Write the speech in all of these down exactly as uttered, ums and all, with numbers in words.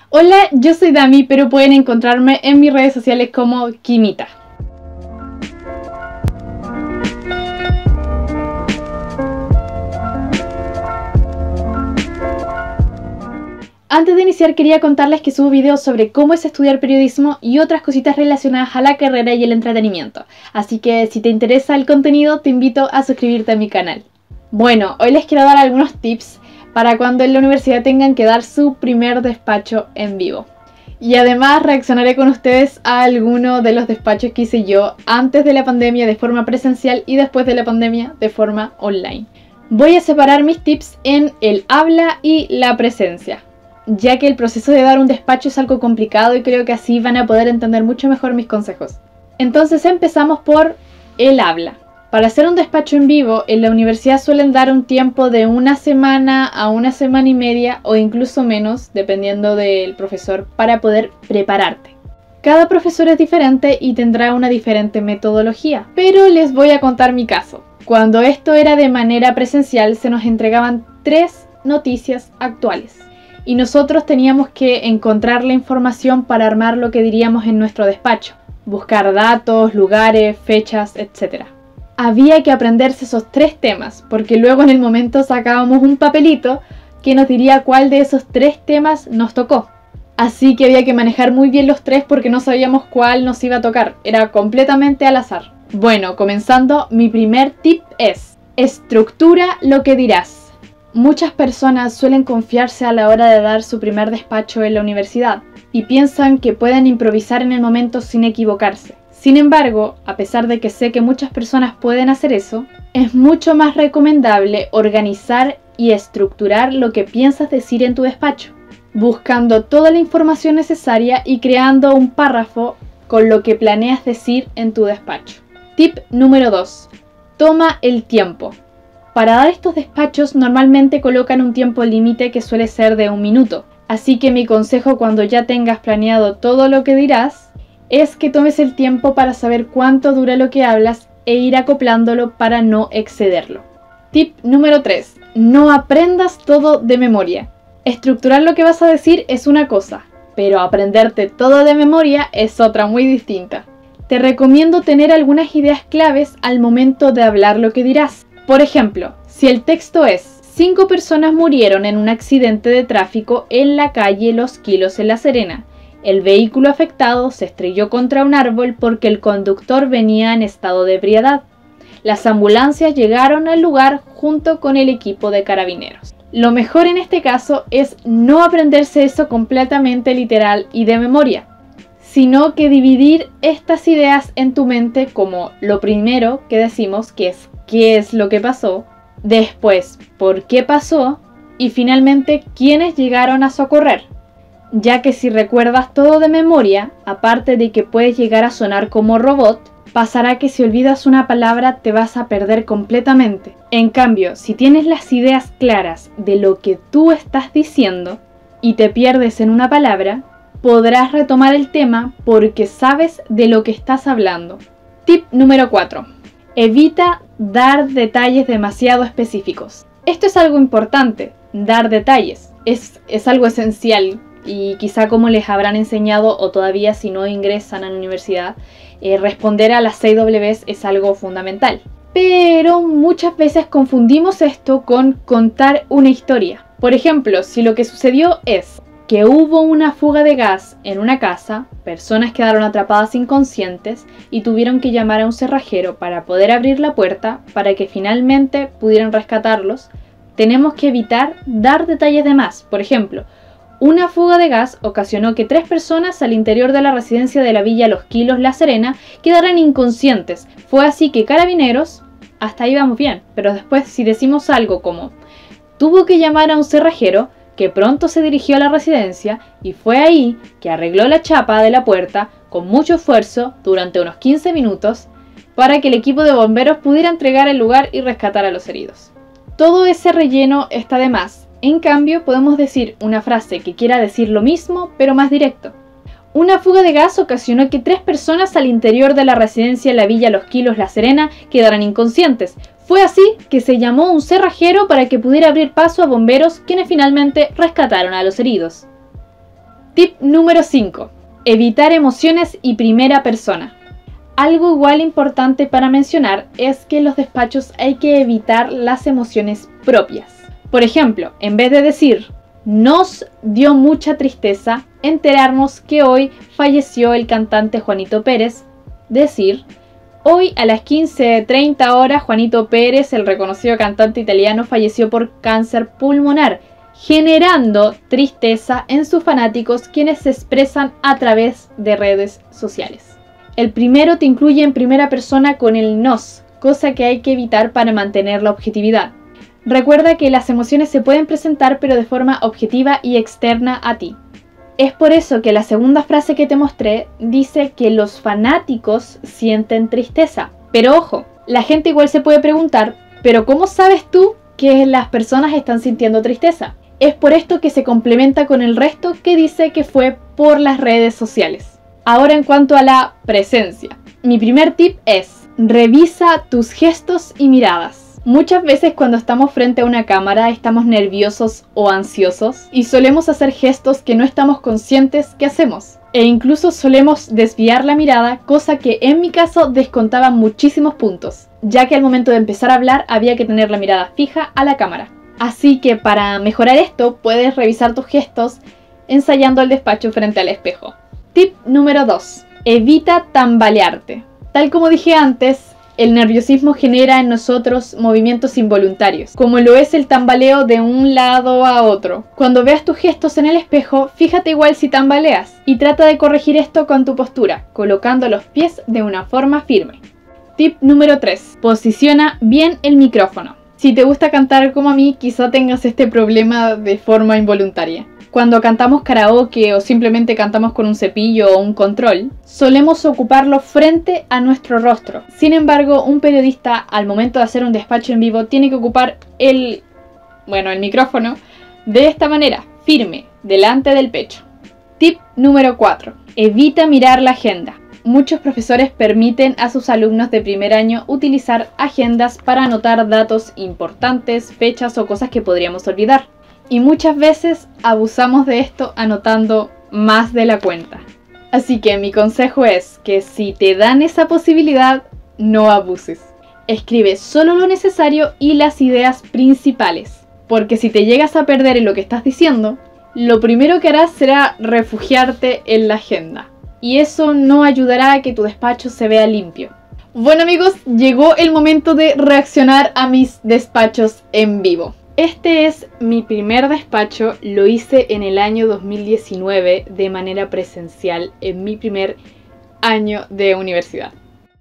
Hola, yo soy Dami, pero pueden encontrarme en mis redes sociales como Kimita. Antes de iniciar quería contarles que subo videos sobre cómo es estudiar periodismo y otras cositas relacionadas a la carrera y el entretenimiento. Así que si te interesa el contenido te invito a suscribirte a mi canal. Bueno, hoy les quiero dar algunos tips para cuando en la universidad tengan que dar su primer despacho en vivo. Y además reaccionaré con ustedes a alguno de los despachos que hice yo antes de la pandemia de forma presencial y después de la pandemia de forma online. Voy a separar mis tips en el habla y la presencia, ya que el proceso de dar un despacho es algo complicado y creo que así van a poder entender mucho mejor mis consejos. Entonces empezamos por el habla. Para hacer un despacho en vivo, en la universidad suelen dar un tiempo de una semana a una semana y media o incluso menos, dependiendo del profesor, para poder prepararte. Cada profesor es diferente y tendrá una diferente metodología, pero les voy a contar mi caso. Cuando esto era de manera presencial, se nos entregaban tres noticias actuales y nosotros teníamos que encontrar la información para armar lo que diríamos en nuestro despacho, buscar datos, lugares, fechas, etcétera. Había que aprenderse esos tres temas, porque luego en el momento sacábamos un papelito que nos diría cuál de esos tres temas nos tocó. Así que había que manejar muy bien los tres porque no sabíamos cuál nos iba a tocar, era completamente al azar. Bueno, comenzando, mi primer tip es: estructura lo que dirás. Muchas personas suelen confiarse a la hora de dar su primer despacho en la universidad y piensan que pueden improvisar en el momento sin equivocarse. Sin embargo, a pesar de que sé que muchas personas pueden hacer eso, es mucho más recomendable organizar y estructurar lo que piensas decir en tu despacho, buscando toda la información necesaria y creando un párrafo con lo que planeas decir en tu despacho. Tip número dos. Toma el tiempo. Para dar estos despachos normalmente colocan un tiempo límite que suele ser de un minuto, así que mi consejo cuando ya tengas planeado todo lo que dirás es que tomes el tiempo para saber cuánto dura lo que hablas e ir acoplándolo para no excederlo. Tip número tres. No aprendas todo de memoria. Estructurar lo que vas a decir es una cosa, pero aprenderte todo de memoria es otra muy distinta. Te recomiendo tener algunas ideas claves al momento de hablar lo que dirás. Por ejemplo, si el texto es: cinco personas murieron en un accidente de tráfico en la calle Los Quilos en La Serena. El vehículo afectado se estrelló contra un árbol porque el conductor venía en estado de ebriedad. Las ambulancias llegaron al lugar junto con el equipo de carabineros. Lo mejor en este caso es no aprenderse eso completamente literal y de memoria, sino que dividir estas ideas en tu mente como lo primero que decimos, que es qué es lo que pasó, después por qué pasó y finalmente quiénes llegaron a socorrer. Ya que si recuerdas todo de memoria, aparte de que puedes llegar a sonar como robot, pasará que si olvidas una palabra te vas a perder completamente. En cambio, si tienes las ideas claras de lo que tú estás diciendo y te pierdes en una palabra, podrás retomar el tema porque sabes de lo que estás hablando. Tip número cuatro. Evita dar detalles demasiado específicos. Esto es algo importante, dar detalles. Es, es algo esencial. Y quizá como les habrán enseñado o todavía si no ingresan a la universidad, eh, responder a las seis Ws es algo fundamental. Pero muchas veces confundimos esto con contar una historia. Por ejemplo, si lo que sucedió es que hubo una fuga de gas en una casa, personas quedaron atrapadas inconscientes y tuvieron que llamar a un cerrajero para poder abrir la puerta para que finalmente pudieran rescatarlos, tenemos que evitar dar detalles de más. Por ejemplo, una fuga de gas ocasionó que tres personas al interior de la residencia de la Villa Los Quilos, La Serena, quedaran inconscientes. Fue así que carabineros, hasta ahí vamos bien, pero después si decimos algo como tuvo que llamar a un cerrajero que pronto se dirigió a la residencia y fue ahí que arregló la chapa de la puerta con mucho esfuerzo durante unos quince minutos para que el equipo de bomberos pudiera entregar el lugar y rescatar a los heridos. Todo ese relleno está de más. En cambio, podemos decir una frase que quiera decir lo mismo, pero más directo. Una fuga de gas ocasionó que tres personas al interior de la residencia de la Villa Los Quilos, La Serena, quedaran inconscientes. Fue así que se llamó a un cerrajero para que pudiera abrir paso a bomberos, quienes finalmente rescataron a los heridos. Tip número cinco. Evitar emociones y primera persona. Algo igual importante para mencionar es que en los despachos hay que evitar las emociones propias. Por ejemplo, en vez de decir nos dio mucha tristeza enterarnos que hoy falleció el cantante Juanito Pérez, decir hoy a las quince treinta horas Juanito Pérez, el reconocido cantante italiano, falleció por cáncer pulmonar, generando tristeza en sus fanáticos, quienes se expresan a través de redes sociales. El primero te incluye en primera persona con el nos, cosa que hay que evitar para mantener la objetividad. Recuerda que las emociones se pueden presentar pero de forma objetiva y externa a ti. Es por eso que la segunda frase que te mostré dice que los fanáticos sienten tristeza. Pero ojo, la gente igual se puede preguntar, ¿pero cómo sabes tú que las personas están sintiendo tristeza? Es por esto que se complementa con el resto que dice que fue por las redes sociales. Ahora en cuanto a la presencia. Mi primer tip es, revisa tus gestos y miradas. Muchas veces cuando estamos frente a una cámara estamos nerviosos o ansiosos y solemos hacer gestos que no estamos conscientes que hacemos. E incluso solemos desviar la mirada, cosa que en mi caso descontaba muchísimos puntos, ya que al momento de empezar a hablar había que tener la mirada fija a la cámara. Así que para mejorar esto puedes revisar tus gestos ensayando el despacho frente al espejo. Tip número dos. Evita tambalearte. Tal como dije antes, el nerviosismo genera en nosotros movimientos involuntarios, como lo es el tambaleo de un lado a otro. Cuando veas tus gestos en el espejo, fíjate igual si tambaleas y trata de corregir esto con tu postura, colocando los pies de una forma firme. Tip número tres. Posiciona bien el micrófono. Si te gusta cantar como a mí, quizá tengas este problema de forma involuntaria. Cuando cantamos karaoke o simplemente cantamos con un cepillo o un control, solemos ocuparlo frente a nuestro rostro. Sin embargo, un periodista al momento de hacer un despacho en vivo tiene que ocupar el, bueno, el micrófono de esta manera, firme, delante del pecho. Tip número cuatro. Evita mirar la agenda. Muchos profesores permiten a sus alumnos de primer año utilizar agendas para anotar datos importantes, fechas o cosas que podríamos olvidar. Y muchas veces abusamos de esto anotando más de la cuenta. Así que mi consejo es que si te dan esa posibilidad, no abuses. Escribe solo lo necesario y las ideas principales. Porque si te llegas a perder en lo que estás diciendo, lo primero que harás será refugiarte en la agenda. Y eso no ayudará a que tu despacho se vea limpio. Bueno amigos, llegó el momento de reaccionar a mis despachos en vivo. Este es mi primer despacho, lo hice en el año dos mil diecinueve de manera presencial, en mi primer año de universidad.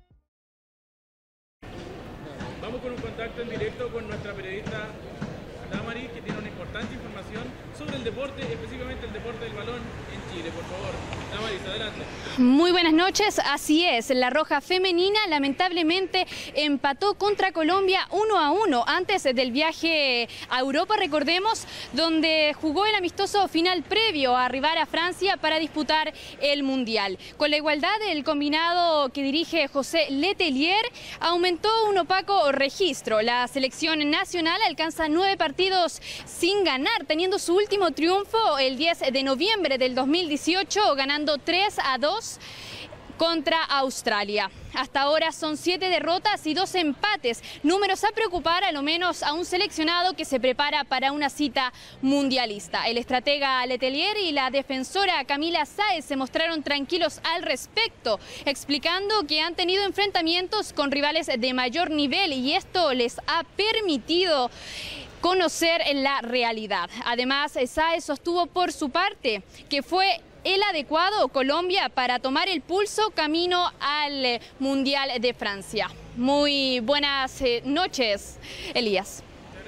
Vamos con un contacto en directo con nuestra periodista Damaris, que tiene una importante información sobre el deporte, específicamente el deporte del balón en Chile. Por favor, Damaris, adelante. Muy buenas noches, así es, la Roja femenina lamentablemente empató contra Colombia uno a uno antes del viaje a Europa, recordemos, donde jugó el amistoso final previo a arribar a Francia para disputar el Mundial. Con la igualdad, el combinado que dirige José Letelier aumentó un opaco registro. La selección nacional alcanza nueve partidos sin ganar, teniendo su último triunfo el diez de noviembre del dos mil dieciocho, ganando tres a dos contra Australia. Hasta ahora son siete derrotas y dos empates, números a preocupar a lo menos a un seleccionado que se prepara para una cita mundialista. El estratega Letelier y la defensora Camila Sáez se mostraron tranquilos al respecto, explicando que han tenido enfrentamientos con rivales de mayor nivel y esto les ha permitido conocer la realidad. Además, Sáez sostuvo por su parte que fue el adecuado Colombia para tomar el pulso camino al Mundial de Francia. Muy buenas eh, noches, Elías.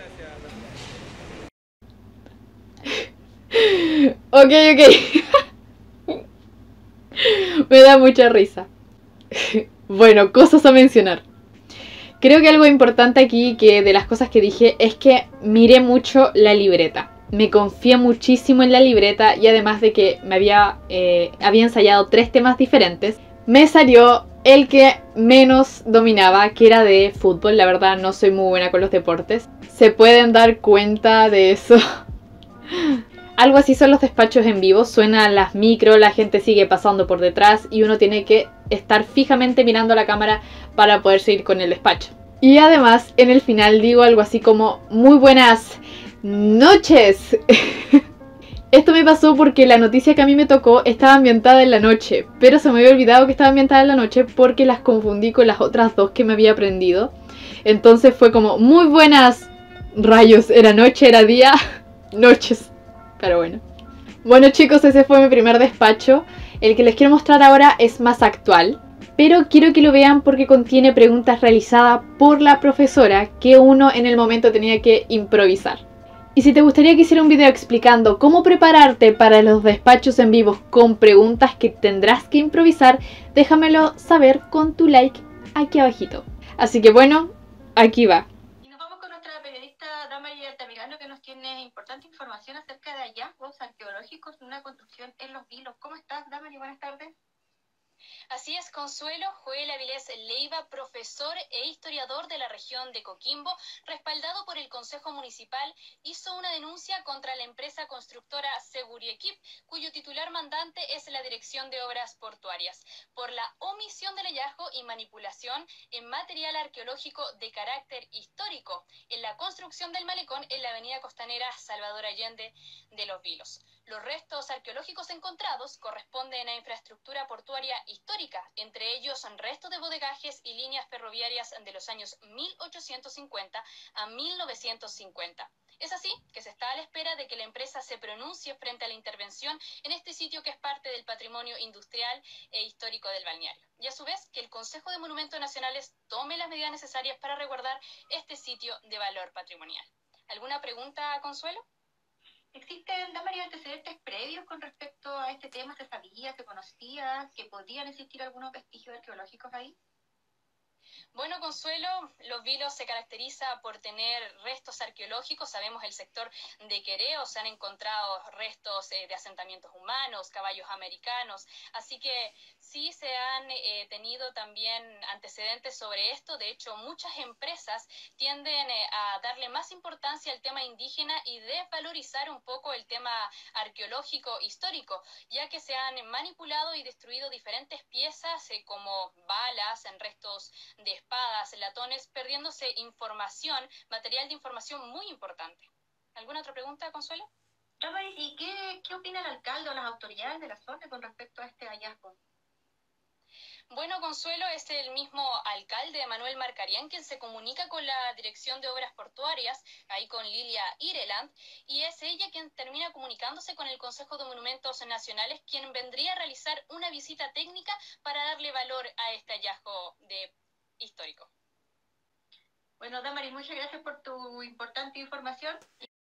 Ok, ok. Me da mucha risa. Bueno, cosas a mencionar. Creo que algo importante aquí, que de las cosas que dije, es que miré mucho la libreta. Me confié muchísimo en la libreta y además de que me había, eh, había ensayado tres temas diferentes, me salió el que menos dominaba, que era de fútbol. La verdad no soy muy buena con los deportes. Se pueden dar cuenta de eso. Algo así son los despachos en vivo, suenan las micros, la gente sigue pasando por detrás y uno tiene que estar fijamente mirando a la cámara para poder seguir con el despacho. Y además en el final digo algo así como muy buenas noches. Esto me pasó porque la noticia que a mí me tocó estaba ambientada en la noche, pero se me había olvidado que estaba ambientada en la noche porque las confundí con las otras dos que me había aprendido. Entonces fue como muy buenas rayos, era noche, era día, noches. Pero bueno. Bueno chicos, ese fue mi primer despacho. El que les quiero mostrar ahora es más actual, pero quiero que lo vean porque contiene preguntas realizadas por la profesora que uno en el momento tenía que improvisar. Y si te gustaría que hiciera un video explicando cómo prepararte para los despachos en vivo con preguntas que tendrás que improvisar, déjamelo saber con tu like aquí abajito. Así que bueno, aquí va. Y nos vamos con nuestra periodista Damari Altamirano, que nos tiene importante información acerca de hallazgos arqueológicos de una construcción en Los Vilos. ¿Cómo estás, Damari? Buenas tardes. Así es, Consuelo. Joel Avilés Leiva, profesor e historiador de la región de Coquimbo, respaldado por el Consejo Municipal, hizo una denuncia contra la empresa constructora Seguriequip, cuyo titular mandante es la Dirección de Obras Portuarias, por la omisión del hallazgo y manipulación en material arqueológico de carácter histórico en la construcción del malecón en la avenida costanera Salvador Allende de Los Vilos. Los restos arqueológicos encontrados corresponden a infraestructura portuaria histórica, entre ellos restos de bodegajes y líneas ferroviarias de los años mil ochocientos cincuenta a mil novecientos cincuenta. Es así que se está a la espera de que la empresa se pronuncie frente a la intervención en este sitio que es parte del patrimonio industrial e histórico del balneario. Y a su vez que el Consejo de Monumentos Nacionales tome las medidas necesarias para resguardar este sitio de valor patrimonial. ¿Alguna pregunta, Consuelo? ¿Existen, Damari, antecedentes previos con respecto a este tema? ¿Se sabía, se conocía que podían existir algunos vestigios arqueológicos ahí? Bueno, Consuelo, Los Vilos se caracteriza por tener restos arqueológicos. Sabemos el sector de Quereo, se han encontrado restos eh, de asentamientos humanos, caballos americanos, así que sí se han eh, tenido también antecedentes sobre esto. De hecho, muchas empresas tienden eh, a darle más importancia al tema indígena y desvalorizar un poco el tema arqueológico histórico, ya que se han manipulado y destruido diferentes piezas eh, como balas, en restos de espadas, latones, perdiéndose información, material de información muy importante. ¿Alguna otra pregunta, Consuelo? Damari, ¿y qué, qué opina el alcalde o las autoridades de la zona con respecto a este hallazgo? Bueno, Consuelo, es el mismo alcalde, Manuel Marcarián, quien se comunica con la Dirección de Obras Portuarias, ahí con Lilia Ireland, y es ella quien termina comunicándose con el Consejo de Monumentos Nacionales, quien vendría a realizar una visita técnica para darle valor a este hallazgo de histórico. Bueno, Damari, muchas gracias por tu importante información.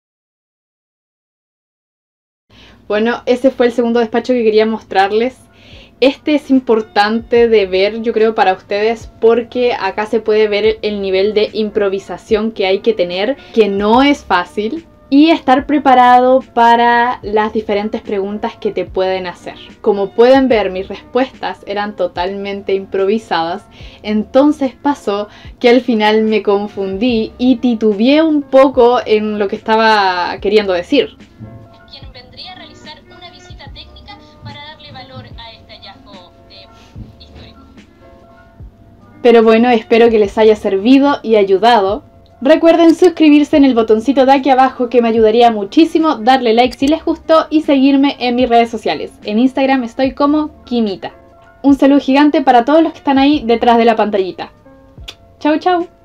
Bueno, ese fue el segundo despacho que quería mostrarles. Este es importante de ver, yo creo, para ustedes, porque acá se puede ver el nivel de improvisación que hay que tener, que no es fácil, y estar preparado para las diferentes preguntas que te pueden hacer. Como pueden ver, mis respuestas eran totalmente improvisadas, entonces pasó que al final me confundí y titubeé un poco en lo que estaba queriendo decir. Quien vendría a realizar una visita técnica para darle valor a este hallazgo de histórico. Pero bueno, espero que les haya servido y ayudado. Recuerden suscribirse en el botoncito de aquí abajo, que me ayudaría muchísimo, darle like si les gustó y seguirme en mis redes sociales. En Instagram estoy como Kimita. Un saludo gigante para todos los que están ahí detrás de la pantallita. Chau chau.